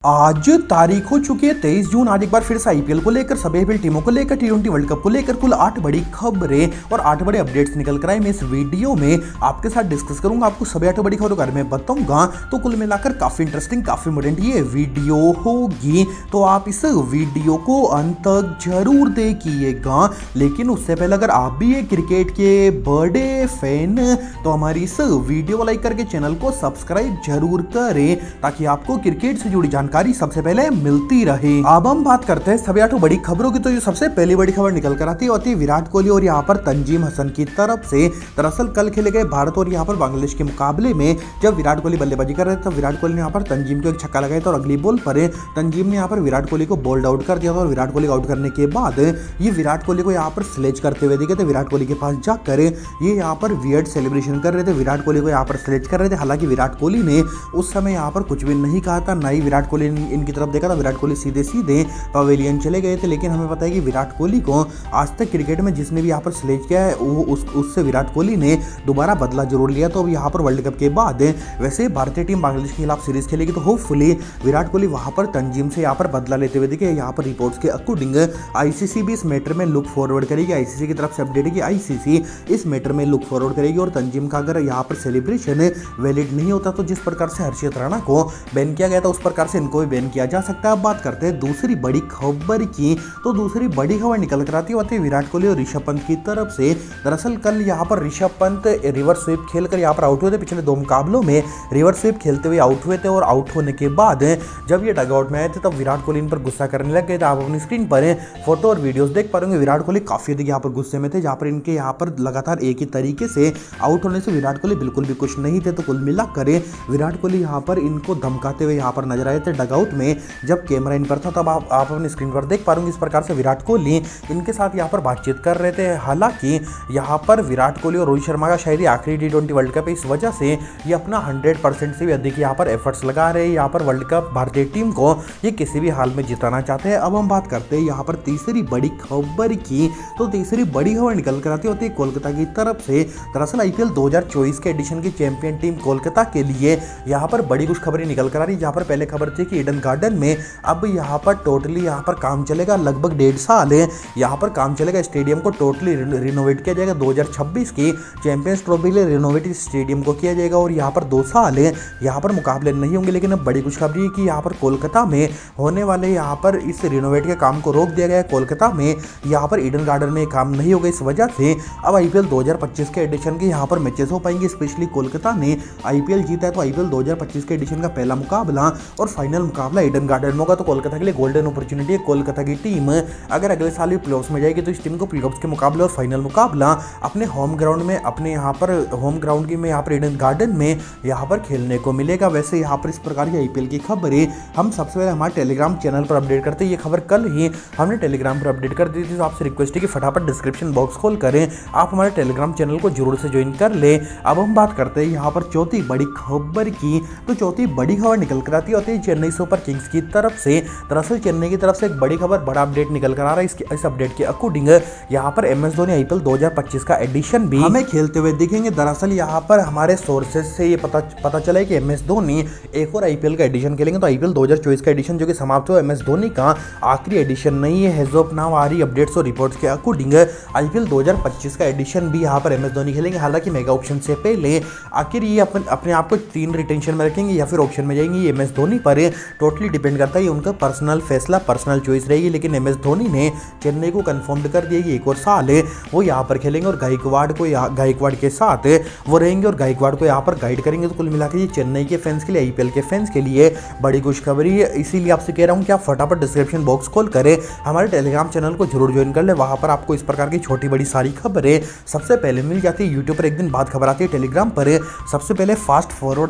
आज तारीख हो चुकी है 23 जून। आज एक बार फिर से आईपीएल को लेकर, सभी आईपीएल टीमों को लेकर, टी20 वर्ल्ड कप को लेकर कुल 8 बड़ी खबरें और 8 बड़े अपडेट्स निकल कर आए। मैं इस वीडियो में आपके साथ डिस्कस करूंगा, आपको सभी 8 बड़ी खबरों के बारे में बताऊंगा। तो कुल मिलाकर काफी इंटरेस्टिंग, काफी इंपॉर्टेंट ये वीडियो होगी, तो आप इस वीडियो को अंत तक जरूर देखिएगा। लेकिन उससे पहले अगर आप भी एक क्रिकेट के बड़े फैन तो हमारी इस वीडियो को लाइक करके चैनल को सब्सक्राइब जरूर करें, ताकि आपको क्रिकेट से जुड़ी जानकारी सबसे पहले मिलती रहे। अब हम बात करते हैं सभी 8 बड़ी खबरों की। तो ये सबसे पहली बड़ी खबर निकल कर आती है विराट कोहली और यहाँ पर तंजीम हसन की तरफ से। दरअसल कल खेले गए भारत और यहाँ पर बांग्लादेश के मुकाबले में जब विराट कोहली बल्लेबाजी कर रहे थे, तब विराट कोहली ने यहाँ पर तंजीम को एक छक्का लगाया था और अगली बॉल पर तंजीम ने यहाँ पर विराट कोहली को बोल्ड आउट कर दिया था। और विराट कोहली को आउट करने के बाद ये विराट कोहली को यहाँ पर स्लेज करते हुए दिखे थे। विराट कोहली के पास जाकर ये यहाँ पर वियर्ड सेलिब्रेशन कर रहे थे, विराट कोहली को यहाँ पर स्लेज कर रहे थे। हालांकि विराट कोहली ने उस समय यहाँ पर कुछ भी नहीं कहा था, ना ही विराट कोहली ने इनकी तरफ देखा था। विराट कोहली सीधे सीधे पवेलियन चले गए थे। लेकिन हमें पता है कि विराट कोहली को आज तक क्रिकेट में जिसने भी यहाँ पर स्लेज किया है उससे विराट कोहली ने दोबारा बदला जरूर लिया। तो अब यहाँ पर वर्ल्ड कप के बाद वैसे भारतीय टीम बांग्लादेश के खिलाफ सीरीज खेलेगी, तो होपफुली विराट कोहली वहां पर तंजीम से यहाँ पर बदला लेते हुए दिखे। यहाँ पर रिपोर्ट्स के अकॉर्डिंग आईसीसी भी इस मैटर में लुक फॉरवर्ड करेगी। आईसीसी की तरफ से अपडेट है कि आईसीसी इस मैटर में लुक फॉरवर्ड करेगी और तंजीम का अगर यहाँ पर सेलिब्रेशन वैलिड नहीं होता तो जिस प्रकार से हर्षित राणा को बैन किया गया था उस प्रकार से इनको भी बैन किया जा सकता है। अब बात करते हैं दूसरी बड़ी खबर की। तो दूसरी बड़ी खबर निकल कर आती है विराट कोहली और ऋषभ पंत की तरफ से। दरअसल कल यहाँ पर ऋषभ पंत रिवर्स स्वीप खेलकर यहाँ पर आउट हुए थे। पिछले 2 मुकाबलों में रिवर्स स्वीप खेलते हुए आउट हुए थे और आउट होने के बाद जब ये डगआउट में आए थे तब विराट कोहली इन पर गुस्सा करने लग गए थे। आप अपनी स्क्रीन पर फोटो और वीडियोस देख पा रहे होंगे। विराट कोहली काफी अधिक यहाँ पर गुस्से में थे, जहाँ पर इनके यहाँ पर लगातार एक ही तरीके से आउट होने से विराट कोहली बिल्कुल भी खुश नहीं थे। तो कुल मिलाकर विराट कोहली यहाँ पर इनको धमकाते हुए यहाँ पर नजर आए थे डगआउट में। जब कैमरा इन पर था तब आप अपनी स्क्रीन पर देख पा रहे होंगे इस प्रकार से विराट कोहली इनके साथ यहाँ पर बातचीत कर रहे थे। हालांकि यहाँ पर विराट कोहली और रोहित शर्मा का शायद ही आखिरी टी20 वर्ल्ड कप है, इस वजह से ये अपना 100% से भी अधिक यहाँ पर एफर्ट्स लगा रहे हैं। यहाँ पर वर्ल्ड कप भारतीय टीम को ये किसी भी हाल में जिताना चाहते हैं। अब हम बात करते हैं यहाँ पर तीसरी बड़ी खबर की। तो तीसरी बड़ी खबर निकल कर आती होती है कोलकाता की तरफ से। दरअसल आईपीएल 2024 के एडिशन की चैंपियन टीम कोलकाता के लिए यहाँ पर बड़ी कुछ खबरें निकल कर आ रही है। जहाँ पर पहले खबर थी कि ईडन गार्डन में अब यहाँ पर टोटली यहाँ पर काम चलेगा, लगभग 1.5 साल यहाँ पर काम चलेगा। स्टेडियम को टोटली रिनोवेट किया जाएगा। 2026 की चैंपियंस ट्रॉफी के लिए रिनोवेट स्टेडियम को किया जाएगा और यहाँ पर 2 साल यहाँ पर मुकाबले नहीं होंगे। लेकिन अब बड़ी खुशखबरी है कि यहाँ पर कोलकाता में होने वाले यहाँ पर इस रिनोवेट के काम को रोक दिया गया है। कोलकाता में यहाँ पर ईडन गार्डन में काम नहीं होगा, इस वजह से अब आईपीएल 2025 के एडिशन के यहाँ पर मैचेस हो पाएंगे। स्पेशली कोलकाता ने आईपीएल जीता है तो आईपीएल 2025 के एडिशन का पहला मुकाबला और फाइनल मुकाबला ईडन गार्डन में होगा। तो कोलकाता के लिए गोल्डन अपॉर्चुनिटी है। कोलकाता की टीम अगर अगले साल भी प्लेऑफ्स में जाएगी तो इस टीम को प्लेऑफ्स के मुकाबले और फाइनल मुकाबला अपने होम ग्राउंड में, अपने यहाँ पर होम ग्राउंड की में यहाँ पर ईडन गार्डन में यहाँ पर खेलने को मिलेगा। वैसे यहाँ पर इस प्रकार की आईपीएल की खबरें हम सबसे पहले हमारे टेलीग्राम चैनल पर अपडेट करते हैं। ये खबर कल ही हमने टेलीग्राम पर अपडेट कर दी थी, तो आपसे रिक्वेस्ट है कि फटाफट डिस्क्रिप्शन बॉक्स खोल करें आप हमारे टेलीग्राम चैनल को जरूर से ज्वाइन कर ले। अब हम बात करते हैं यहाँ पर चौथी बड़ी खबर की। तो चौथी बड़ी खबर निकल कर आती होती है चेन्नई सुपर किंग्स की तरफ से। दरअसल चेन्नई की तरफ से एक बड़ी खबर, बड़ा अपडेट निकल कर आ रहा है। इस अपडेट के अकॉर्डिंग यहाँ पर एमएस धोनी आईपीएल 2025 का एडिशन भी हमें खेलते हुए दिखेंगे। दरअसल यहाँ पर हमारे सोर्सेज से ये पता चला है कि एमएस धोनी एक और आईपीएल का एडिशन खेलेंगे। तो आईपीएल 2024 का एडिशन जो कि समाप्त हुआ, एमएस धोनी का आखिरी एडिशन नहीं है। एज ऑफ नाउ आ रही अपडेट्स और रिपोर्ट्स के अकॉर्डिंग आईपीएल 2025 का एडिशन भी यहाँ पर एमएस धोनी खेलेंगे। हालांकि मेगा ऑप्शन से पहले आखिर ये अपने आप को 3 रिटेंशन में रखेंगे या फिर ऑप्शन में जाएंगे, ये एमएस धोनी पर टोटली डिपेंड करता है। ये उनका पर्सनल फैसला, पर्सनल चॉइस रहेगी। लेकिन एमएस धोनी ने चेन्नई को कंफर्म कर दिया कि एक और साल वो यहाँ पर खेलेंगे और गायकवाड़ के साथ वो रहेंगे और गायकवाड़ को यहाँ पर गाइड करेंगे। तो कुल मिलाकर ये चेन्नई के फैंस के लिए, आईपीएल के फैंस के लिए बड़ी खुशखबरी है। इसीलिए आपसे कह रहा हूँ कि आप फटाफट डिस्क्रिप्शन बॉक्स खोल करें हमारे टेलीग्राम चैनल को जरूर ज्वाइन कर ले। वहाँ पर आपको इस प्रकार की छोटी बड़ी सारी खबरें सबसे पहले मिल जाती है। यूट्यूब पर एक दिन बाद खबर आती है, टेलीग्राम पर सबसे पहले फास्ट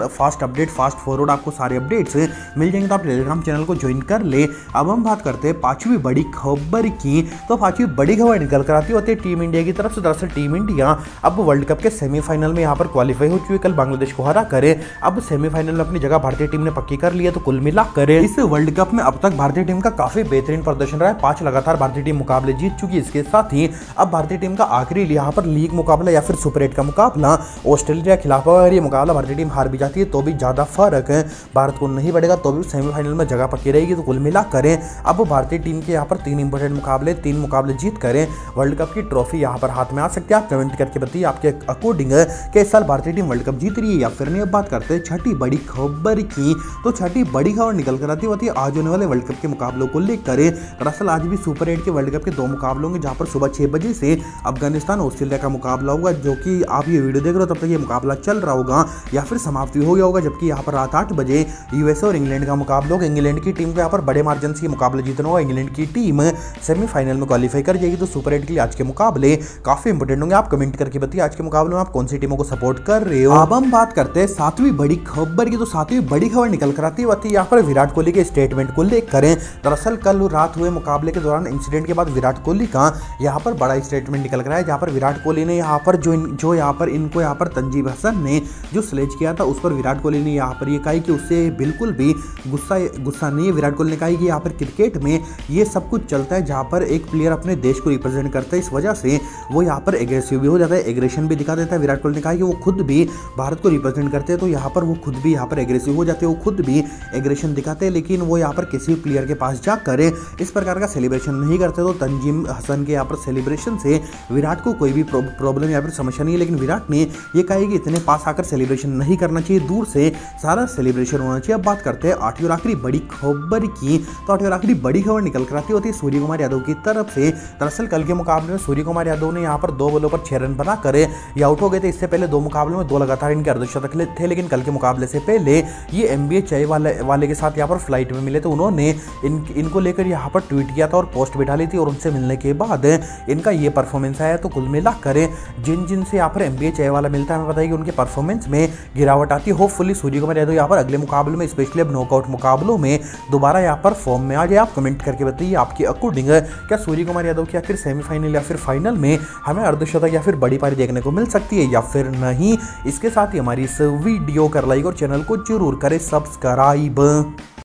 फॉरवर्ड आपको सारे अपडेट्स मिल जाएंगे। तो आप टेलीग्राम चैनल को ज्वाइन कर ले। अब हम बात करते हैं 5वीं बड़ी खबर की। तो 5वीं बड़ी खबर निकल कर आती होती है टीम इंडिया की तरफ से। दरअसल टीम इंडिया अब वर्ल्ड कप के सेमीफाइनल में यहाँ पर क्वालिफाई हो चुकी है। कल बांग्लादेश को हरा करे अब सेमीफाइनल में अपनी जगह भारतीय टीम ने पक्की कर ली है। तो कुल मिलाकर इस वर्ल्ड कप में अब तक भारतीय टीम का काफी बेहतरीन प्रदर्शन रहा है। 5 लगातार भारतीय टीम मुकाबले जीत चुकी है। इसके साथ ही अब भारतीय टीम का आखिरी यहाँ पर लीग मुकाबला या फिर सुपर 8 का मुकाबला ऑस्ट्रेलिया के खिलाफ होगा। अगर ये मुकाबला भारतीय टीम हार भी जाती है तो भी ज्यादा फर्क भारत को नहीं बढ़ेगा, तो भी सेमीफाइनल में जगह पक्की रहेगी। तो कुल मिला करें अब भारतीय टीम के यहाँ पर 3 इंपॉर्टेंट मुकाबले 3 मुकाबले जीत करें वर्ल्ड कप की ट्रॉफी यहाँ पर हाथ में आ सकती है। आप कमेंट करके बताइए आपके अकॉर्डिंग कि इस साल भारतीय टीम वर्ल्ड कप जीत रही है या फिर नहीं। अब बात करते हैं छठी बड़ी खबर की। तो छठी बड़ी खबर निकल कर आती होती है आज होने वाले वर्ल्ड कप के मुकाबलों को लेकर। दरअसल आज भी सुपर 8 के वर्ल्ड कप के 2 मुकाबले होंगे जहां पर सुबह 6 बजे से अफगानिस्तान ऑस्ट्रेलिया का मुकाबला होगा, जो कि आप ये वीडियो देख रहे हो तब तक ये मुकाबला चल रहा होगा या फिर समाप्ति हो गया होगा। जबकि यहाँ पर रात 8 बजे यूएसए और इंग्लैंड का मुकाबला होगा। इंग्लैंड की टीम को यहाँ पर बड़े मार्जिन से मुकाबला जीतना होगा। इंग्लैंड की टीम सेमीफाइनल में क्वालिफाई कर जाएगी। तो सुपर 8 के लिए आज के मुकाबले काफी इंपोर्टेंट होंगे। आप कमेंट करके बताइए आज के मुकाबले में आप कौन सी टीमों को सपोर्ट कर रहे हो। अब हम बात करते हैं 7वीं बड़ी खबर की। तो 7वीं बड़ी खबर निकल कर आती है यहाँ पर विराट कोहली के स्टेटमेंट को लेकर। दरअसल कल रात हुए मुकाबले के दौरान इंसिडेंट के बाद विराट कोहली का यहाँ पर बड़ा स्टेटमेंट निकल कर आया, जहाँ पर विराट कोहली ने यहाँ पर जो यहाँ पर इनको यहाँ पर तंजीब हसन ने जो स्लेज किया था उस पर विराट कोहली ने यहाँ पर ये कहा कि उससे बिल्कुल भी गुस्सा नहीं है। विराट कोहली ने कहा कि यहाँ पर क्रिकेट में ये सब कुछ चलता है जहाँ पर एक प्लेयर अपने देश को रिप्रेजेंट करता है, इस वजह से वो यहाँ पर एग्रेसिव भी हो जाता है, एग्रेशन भी दिखा देता है। विराट कोहली ने कहा कि वो खुद भी भारत को रिप्रेजेंट करते हैं तो यहाँ पर वो खुद भी यहाँ पर एग्रेसिव हो जाते हैं, वो खुद भी एग्रेशन दिखाते हैं, लेकिन वो यहाँ पर किसी प्लेयर के पास जाकर इस प्रकार का सेलिब्रेशन नहीं करते। तो तंजीम हसन के यहाँ पर सेलिब्रेशन से विराट को कोई भी प्रॉब्लम या फिर समस्या नहीं है, लेकिन विराट ने ये कहा कि इतने पास आकर सेलिब्रेशन नहीं करना चाहिए, दूर से सारा सेलिब्रेशन होना चाहिए। अब बात करते हैं 8वीं और आखिरी बड़ी खबर की। तो 8वीं और आखिरी बड़ी खबर निकल कर आती होती है सूर्य कुमार यादव की तरफ से। दरअसल कल के मुकाबले में सूर्य कुमार यादव ने यहाँ पर 2 बॉलों पर 6 रन बनाकर ये आउट हो गए थे। इससे पहले 2 मुकाबलों में 2 लगातार इनके अर्धशतक थे, लेकिन कल के मुकाबले से पहले ये एमबीए चाय वाले के साथ यहाँ पर फ्लाइट में मिले थे। उन्होंने इनको लेकर यहाँ पर ट्वीट किया था और पोस्ट भी डाली थी और उनसे मिलने के बाद इनका ये परफॉर्मेंस आया। तो कुल मिलाकर जिन से यहाँ पर एमबीए चाय वाला मिलता है हमें बताइए कि उनके परफॉर्मेंस में गिरावट आती है। होपफुली सूर्य कुमार यादव यहाँ पर अगले मुकाबले में स्पेशली अब नॉकआउट मुकाबलों में दोबारा यहाँ पर फॉर्म में आ जाए। आप कमेंट करके बताइए आपके अकॉर्डिंग क्या सूर्य कुमार यादव की आखिर सेमीफाइनल या फिर फाइनल में हमें अर्धशतक या फिर बड़ी पारी देखने को मिल सकती है या फिर नहीं। इसके साथ ही हमारी इस वीडियो कर लाइक और चैनल को जरूर करें सब्सक्राइब।